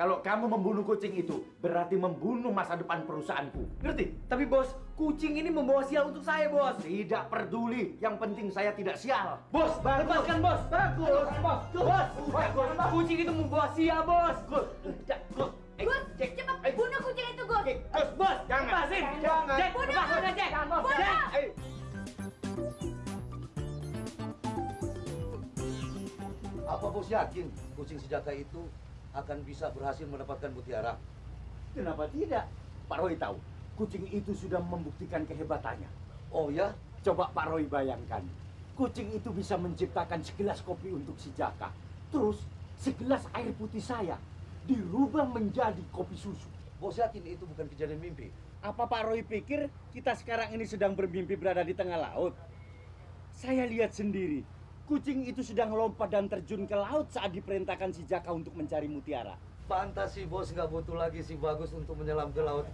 Kalau kamu membunuh kucing itu, berarti membunuh masa depan perusahaanku. Ngerti? Tapi bos, kucing ini membawa sial untuk saya, bos. Tidak peduli, yang penting saya tidak sial. Bos, lepaskan bos. Bagus. Bos, kucing itu membawa sial, bos. Gus, cepat bunuh kucing itu, Gus. Bos, Jangan. lepasin. Jangan. Jack, Bunuh, lepasin Gus. Jack. Bunuh. Jack. Apa bos yakin kucing si Jaka itu akan bisa berhasil mendapatkan mutiara? Kenapa tidak? Pak Roy tahu, kucing itu sudah membuktikan kehebatannya. Oh ya? Coba Pak Roy bayangkan, kucing itu bisa menciptakan segelas kopi untuk si Jaka. Terus, segelas air putih saya dirubah menjadi kopi susu. Bos yakin itu bukan kejadian mimpi? Apa Pak Roy pikir kita sekarang ini sedang bermimpi berada di tengah laut? Saya lihat sendiri, kucing itu sedang lompat dan terjun ke laut saat diperintahkan si Jaka untuk mencari mutiara. Pantas si bos nggak butuh lagi si Bagus untuk menyelam ke laut.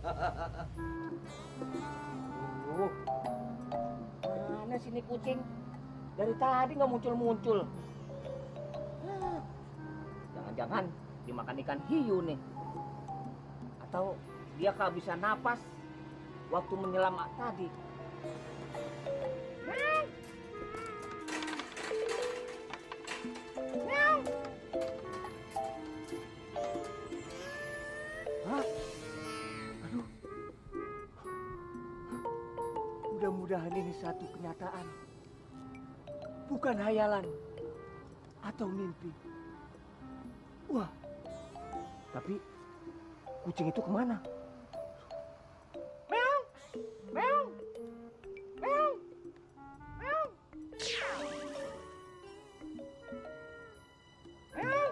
Mana sini kucing? Dari tadi nggak muncul-muncul. Jangan-jangan dimakan ikan hiu nih. Atau dia kehabisan napas waktu menyelam tadi. Hah? Aduh. Mudah-mudahan ini satu kenyataan. Bukan hayalan atau mimpi. Wah. Tapi kucing itu kemana? Meong. Meong. Meong. Meong. Meong.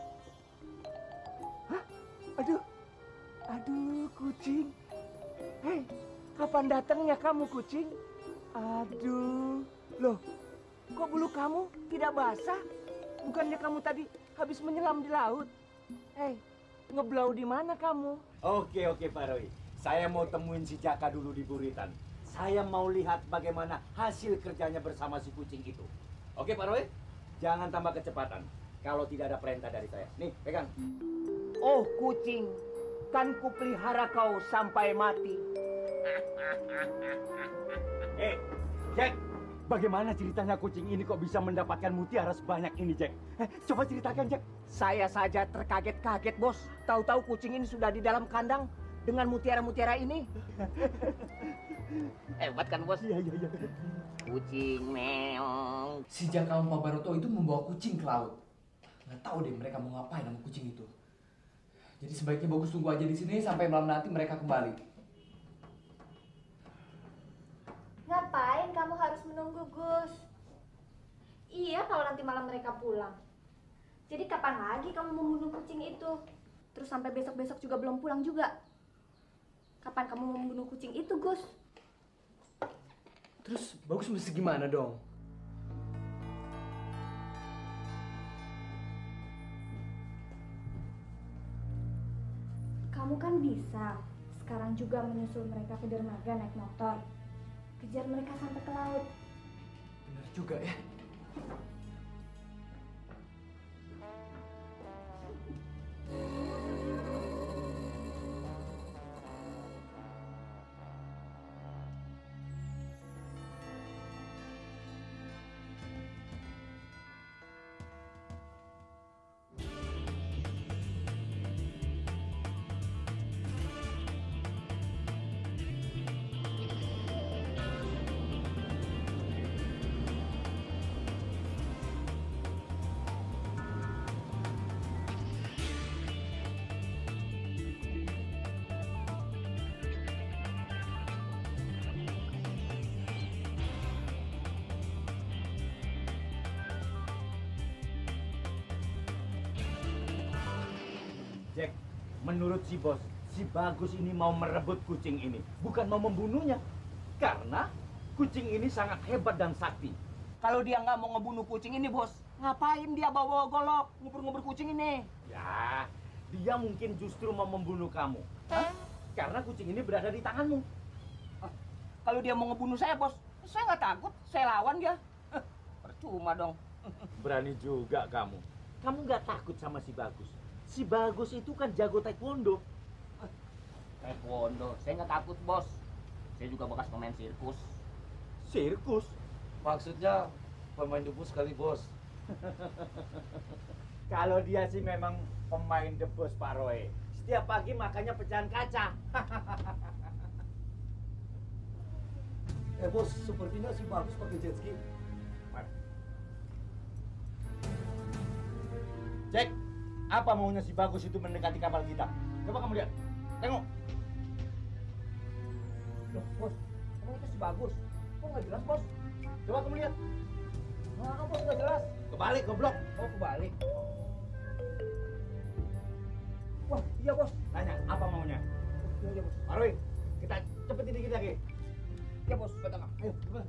Hah? Aduh. Aduh, kucing. Hei, kapan datangnya kamu, kucing? Aduh. Loh, kok bulu kamu tidak basah? Bukannya kamu tadi habis menyelam di laut? Hei, ngeblau di mana kamu? Oke Pak Roy, saya mau temuin si Jaka dulu di Buritan. Saya mau lihat bagaimana hasil kerjanya bersama si kucing itu. Oke Pak Roy, jangan tambah kecepatan kalau tidak ada perintah dari saya. Nih, pegang. Oh, kucing. Kan kupelihara kau sampai mati. Jack, bagaimana ceritanya kucing ini kok bisa mendapatkan mutiara sebanyak ini, Jack? Coba ceritakan, Jack. Saya saja terkaget-kaget, bos. Tahu-tahu kucing ini sudah di dalam kandang dengan mutiara-mutiara ini. Hebat kan, bos? Iya. Kucing meong. Si Jaka sama Pak Baroto itu membawa kucing ke laut. Nggak tahu deh mereka mau ngapain sama kucing itu. Jadi sebaiknya Bagus tunggu aja di sini sampai malam nanti mereka kembali. Ngapain kamu harus menunggu, Gus? Iya, kalau nanti malam mereka pulang. Jadi kapan lagi kamu membunuh kucing itu? Terus sampai besok-besok juga belum pulang juga. Kapan kamu mau membunuh kucing itu, Gus? Terus Bagus mesti gimana dong? Kamu kan bisa sekarang juga menyusul mereka ke dermaga naik motor. Kejar mereka sampai ke laut. Benar juga ya. Jack, menurut si bos, si Bagus ini mau merebut kucing ini, bukan mau membunuhnya. Karena kucing ini sangat hebat dan sakti. Kalau dia nggak mau ngebunuh kucing ini, bos, ngapain dia bawa golok ngubur-ngubur kucing ini? Ya, dia mungkin justru mau membunuh kamu. Karena kucing ini berada di tanganmu. Kalau dia mau ngebunuh saya, bos, saya nggak takut. Saya lawan dia. Percuma dong. Berani juga kamu. Kamu nggak takut sama si Bagus. Si Bagus itu kan jago taekwondo. Taekwondo, saya nggak takut bos. Saya juga bekas pemain sirkus. Sirkus? Maksudnya pemain debus sekali, Bos. Kalau dia sih memang pemain debus Pak Roy. Setiap pagi makannya pecahan kaca. Bos, sepertinya si Bagus pakai jet ski. Jack, apa maunya si Bagus itu mendekati kapal kita? Coba kamu lihat. Tengok. Loh, bos, emang itu si Bagus? Kok nggak jelas, bos? Coba kamu lihat. Nah, bos nggak jelas. Kebalik, goblok. Oh, kebalik. Wah, iya, bos. Tanya, apa maunya? Iya, iya, bos. Pak Roy, kita cepetin dikit lagi. Iya, bos. Betul, Kak. Ayo, cepat.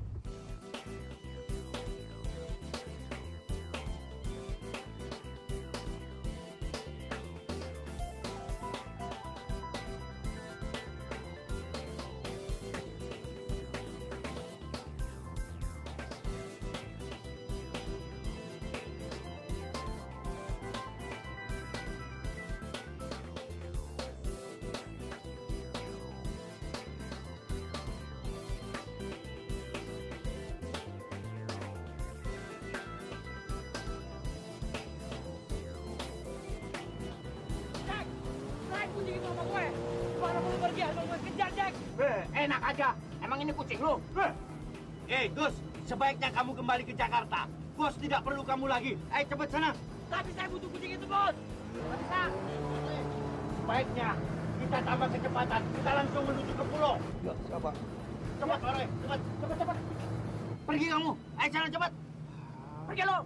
Enak aja. Emang ini kucing lu? Gus, sebaiknya kamu kembali ke Jakarta. Bos tidak perlu kamu lagi. Ayo cepet sana. Tapi saya butuh kucing itu, bos. Nggak bisa. Sebaiknya kita tambah kecepatan. Kita langsung menuju ke pulau. Ya, siapa? Cepat, Pak Roy. Cepat, cepat, cepat. Pergi kamu. Ayo jalan cepat. Pergi lo.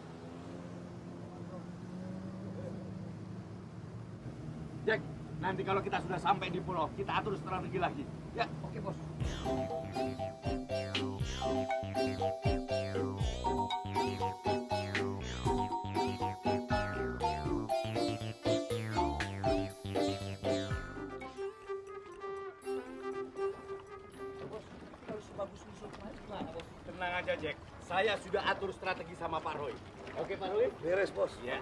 Jack, nanti kalau kita sudah sampai di pulau, kita atur strategi lagi. Ya, Oke, bos. tenang aja, Jack. Saya sudah atur strategi sama Pak Roy. Oke, Pak Roy? Beres, Bos. Ya.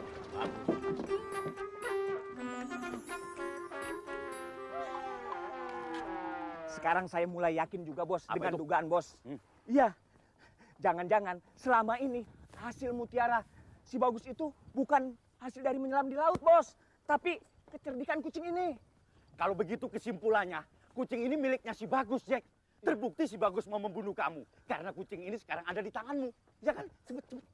Sekarang saya mulai yakin juga, bos, Apa dengan itu? dugaan bos. Iya, jangan-jangan selama ini hasil mutiara si Bagus itu bukan hasil dari menyelam di laut, bos, tapi kecerdikan kucing ini. Kalau begitu kesimpulannya, kucing ini miliknya si Bagus, Jack. Terbukti si Bagus mau membunuh kamu. Karena kucing ini sekarang ada di tanganmu. Ya kan? Cepet, cepet.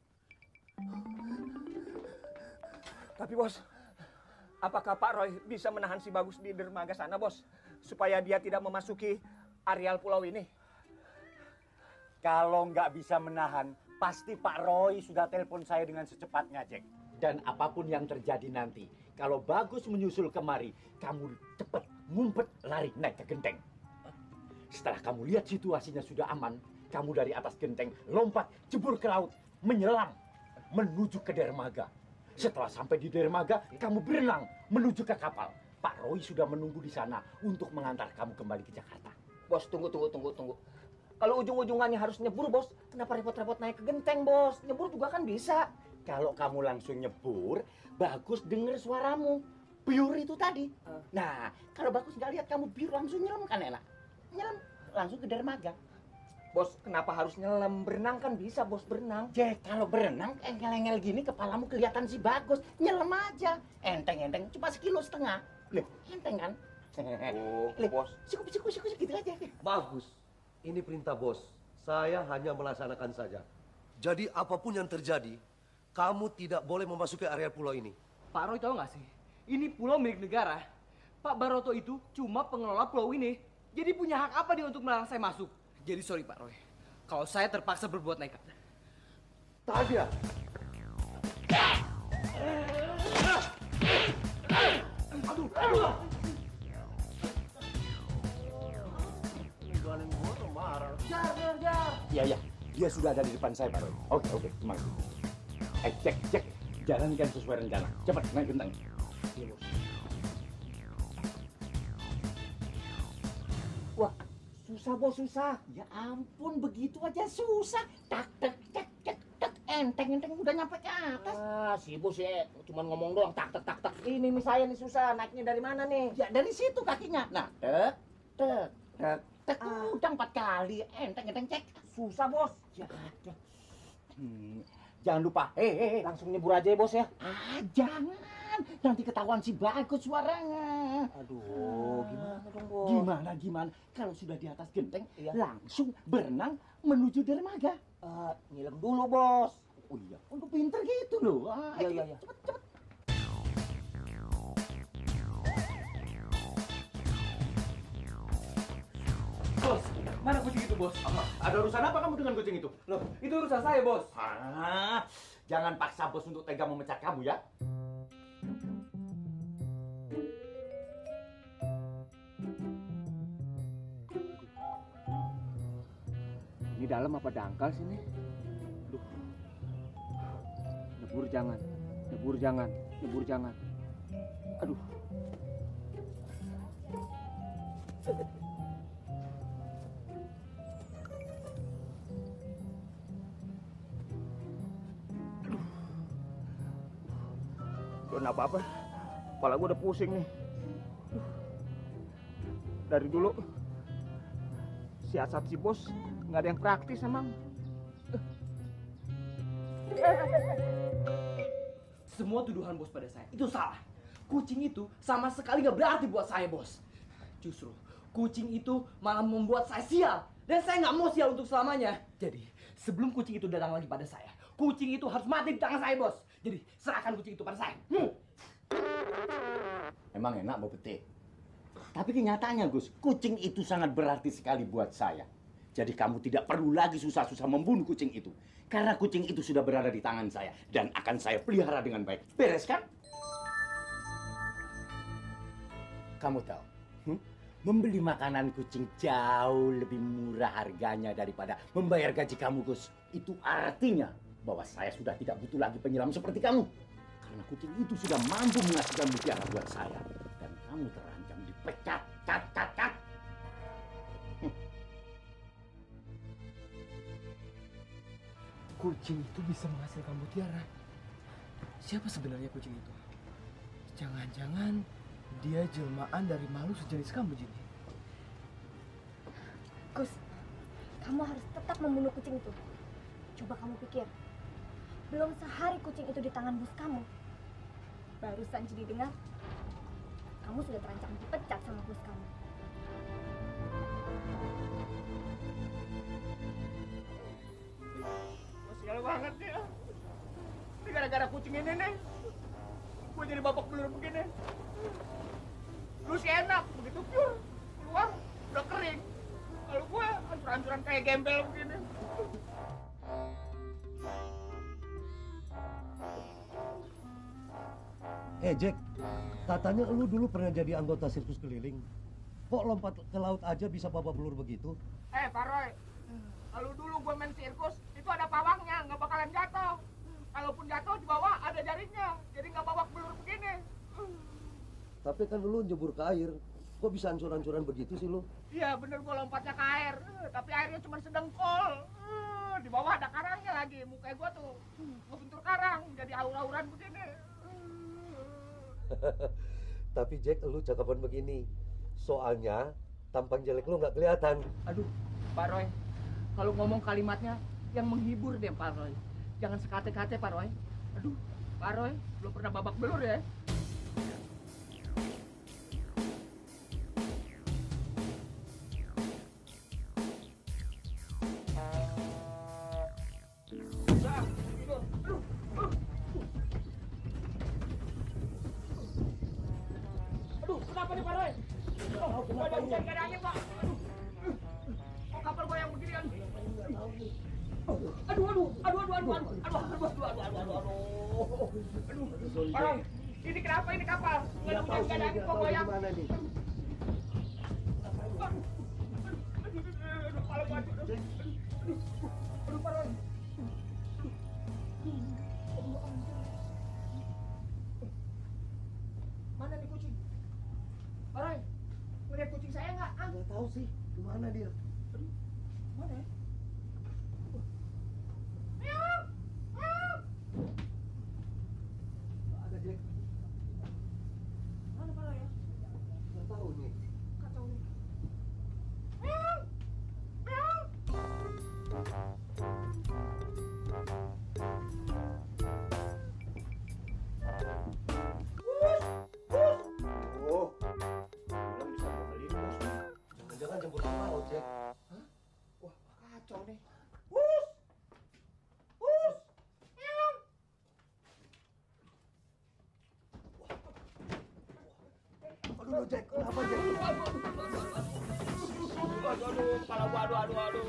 Tapi bos, apakah Pak Roy bisa menahan si Bagus di dermaga sana, bos? Supaya dia tidak memasuki areal pulau ini. Kalau nggak bisa menahan, pasti Pak Roy sudah telepon saya dengan secepatnya, Jack. Dan apapun yang terjadi nanti, kalau Bagus menyusul kemari, kamu cepet ngumpet lari naik ke genteng. Setelah kamu lihat situasinya sudah aman, kamu dari atas genteng lompat, jebur ke laut, menyelam, menuju ke dermaga. Setelah sampai di dermaga, kamu berenang menuju ke kapal. Pak Roy sudah menunggu di sana untuk mengantar kamu kembali ke Jakarta. Bos, tunggu. Kalau ujung-ujungannya harus nyebur, bos, kenapa repot-repot naik ke genteng, bos? Nyebur juga kan bisa. Kalau kamu langsung nyebur, Bagus denger suaramu. Biur itu tadi. Nah, kalau Bagus nggak lihat kamu biur, langsung nyelam kan enak. Nyelam langsung ke dermaga. Bos, kenapa harus nyelam? Berenang kan bisa, bos, berenang. Jack, kalau berenang engel-engel gini kepalamu kelihatan si Bagus. Nyelam aja. Enteng-enteng, cuma 1,5 kilo. Loh, enteng kan? Oh, Lih, Bos. Siku gitu aja. Bagus. Ini perintah bos. Saya hanya melaksanakan saja. Jadi apapun yang terjadi, kamu tidak boleh memasuki area pulau ini. Pak Roy tahu nggak sih? Ini pulau milik negara. Pak Baroto itu cuma pengelola pulau ini. Jadi punya hak apa dia untuk melarang saya masuk? Jadi sorry Pak Roy. Kalau saya terpaksa berbuat nekat. Tahan dia. Iya. Dia sudah ada di depan saya, Pak Roy. Oke, kemari. Jack, jalankan sesuai rencana. Cepat, naik genteng. Wah, susah, bos, susah. Ya ampun, begitu aja susah. Tak. Enteng udah nyampe ke atas. Ah, si bos ya cuma ngomong doang tak. Ini nih saya nih susah naiknya dari mana nih? Ya dari situ kakinya. Nah, tek. Udah 4 kali. Enteng cek. Susah bos. Ya ada. Jangan lupa, Langsung nyebur aja ya bos ya. Jangan. Nanti ketahuan si bagus suaranya. Aduh, gimana dong, Bos? Gimana? Kalau sudah di atas genteng, Iya. langsung berenang menuju dermaga. Ngilang dulu bos. Oh iya, untuk pinter gitu loh. Iya. Cepet. Bos, mana kucing itu, Bos? Ada urusan apa kamu dengan kucing itu? Loh, itu urusan saya, Bos. Jangan paksa bos untuk tega memecat kamu ya. Ini dalam apa dangkal sini? Duh. Nyebur jangan. Aduh. Udah apa-apa. Kepala gue udah pusing nih. Dari dulu siasat si bos nggak ada yang praktis emang. Semua tuduhan bos pada saya itu salah. Kucing itu sama sekali nggak berarti buat saya, bos. Justru kucing itu malah membuat saya sial. Dan saya nggak mau sial untuk selamanya. Jadi sebelum kucing itu datang lagi pada saya, kucing itu harus mati di tangan saya, bos. Jadi serahkan kucing itu pada saya. Emang enak mau petik. Tapi kenyataannya Gus, kucing itu sangat berarti sekali buat saya. Jadi kamu tidak perlu lagi susah-susah membunuh kucing itu. Karena kucing itu sudah berada di tangan saya. Dan akan saya pelihara dengan baik. Beres kan? Kamu tahu, membeli makanan kucing jauh lebih murah harganya daripada membayar gaji kamu, Gus. Itu artinya bahwa saya sudah tidak butuh lagi penyelam seperti kamu. Karena kucing itu sudah mampu menghasilkan mutiara buat saya. Dan kamu terancam dipecat, cat. Kucing itu bisa menghasilkan mutiara. Siapa sebenarnya kucing itu? Jangan-jangan dia jelmaan dari makhluk sejenis kamu, Jini. Gus, kamu harus tetap membunuh kucing itu. Coba kamu pikir, belum sehari kucing itu di tangan bos kamu. Barusan jadi dengar, kamu sudah terancam dipecat sama bos kamu. Sial banget nih. Ini gara-gara kucing ini nih. Gue jadi babak belur begini. Lu sih enak, begitu pure. Keluar, udah kering. Kalau gue hancur-hancuran kayak gembel begini. Jack, katanya lu dulu pernah jadi anggota sirkus keliling. Kok lompat ke laut aja bisa babak belur begitu? Pak Roy, kalau dulu gue main sirkus, itu ada pawangnya, nggak bakalan jatuh. Kalaupun jatuh di bawah ada jaringnya, jadi nggak babak belur begini. Tapi kan lu nyebur ke air. Kok bisa hancur-hancuran begitu sih lu? Iya bener, gue lompatnya ke air, tapi airnya cuma sedengkol. Di bawah ada karangnya lagi, muka gue tuh ngebentur karang, jadi aur-auran begini. Tapi Jack, lu cakapan begini. Soalnya tampang jelek lu nggak kelihatan. Aduh, Pak Roy, kalau ngomong kalimatnya yang menghibur deh Pak Roy. Jangan sekate-kate Pak Roy. Aduh, Pak Roy, belum pernah babak belur ya? Aduh, kenapa nih Pak Roy? Gak ada hujan, gak ada angin Pak. Kok kapal goyang beginian? Aduh. Pak Roy, ini kenapa ini kapal? Gak ada hujan, gak ada angin kok goyang. Aduh, kepala gua aduh. Aduh, Pak Roy. Mana nih kucing? Pak Roy, ngeliat kucing saya nggak? Nggak tahu sih, kemana dia? Mana ya? Oh, belum bisa beli bos. Jangan-jangan jemput laut, Jack. Wah, kacau nih. Aduh, Jack, kenapa Jack? Aduh, kepala gua, aduh.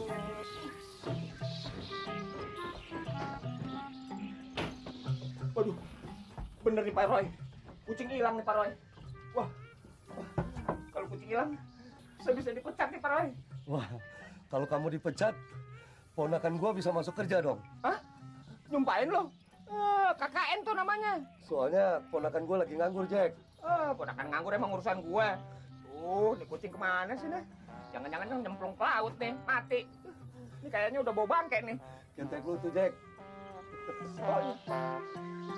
Waduh, bener nih Pak Roy. Kucing hilang nih Pak Roy. Wah, kalau kucing hilang, saya bisa dipecat nih Pak Roy. Wah, kalau kamu dipecat, ponakan gua bisa masuk kerja dong. Hah? Nyumpain lo? KKN tuh namanya. Soalnya ponakan gua lagi nganggur, Jack. Ponakan nganggur emang urusan gue. Nih kucing kemana sih nih? Jangan-jangan yang nyemplung ke laut nih, mati. Ini kayaknya udah bau bangke nih. Kentek lu tuh, Jack. Oh, iya.